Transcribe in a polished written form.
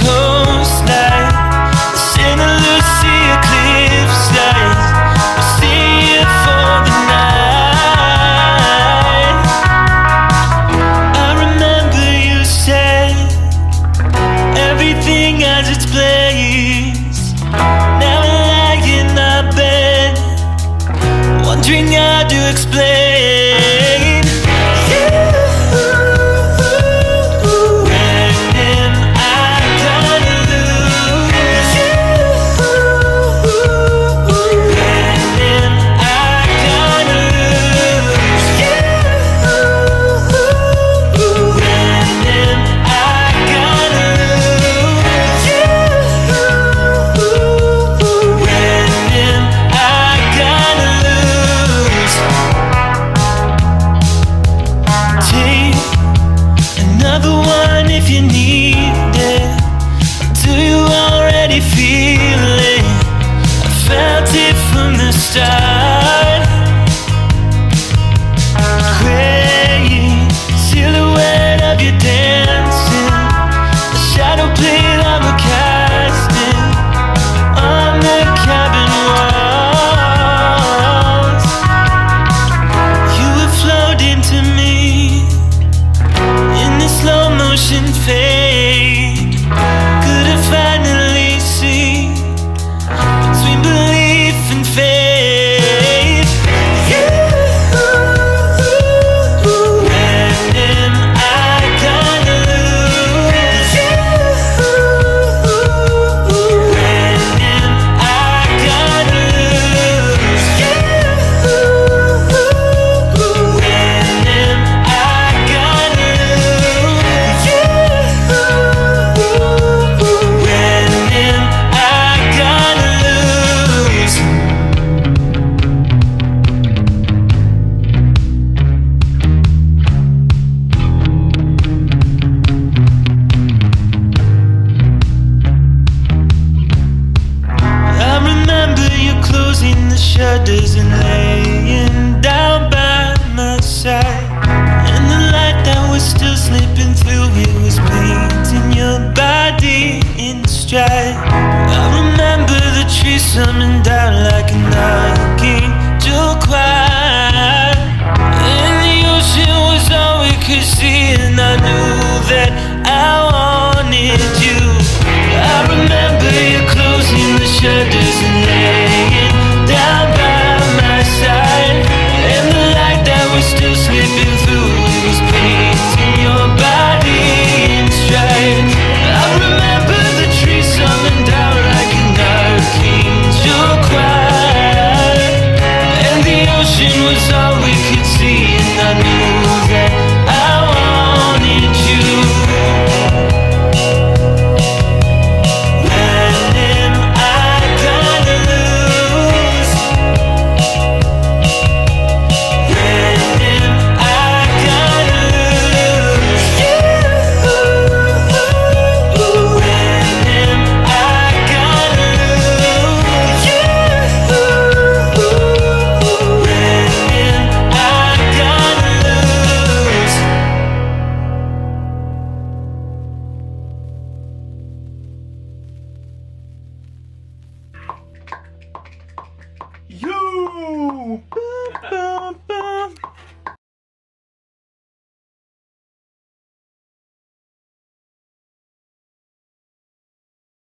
coastline, the Santa Lucia cliffside. We'll stay here for the night. I remember you said everything has its place. Now I lie in my bed, wondering how to explain. Another one if you need it. Do you already feel it? I felt it from the start. Graying silhouette of you dancing, a shadow played on the casting on the cabin walls. You would float into me in the slow motion fade. Could I finally see between belief and faith? When am I gonna lose? When am I gonna lose? When am I gonna lose? When am I gonna lose? I remember you closing the shutters and laying down by my side, and the light that was still slipping through it was painting your body in stride. I remember the trees summoned down like an archangel choir, and the ocean was all we could see, and I knew that I wanted you. I remember you closing the shutters and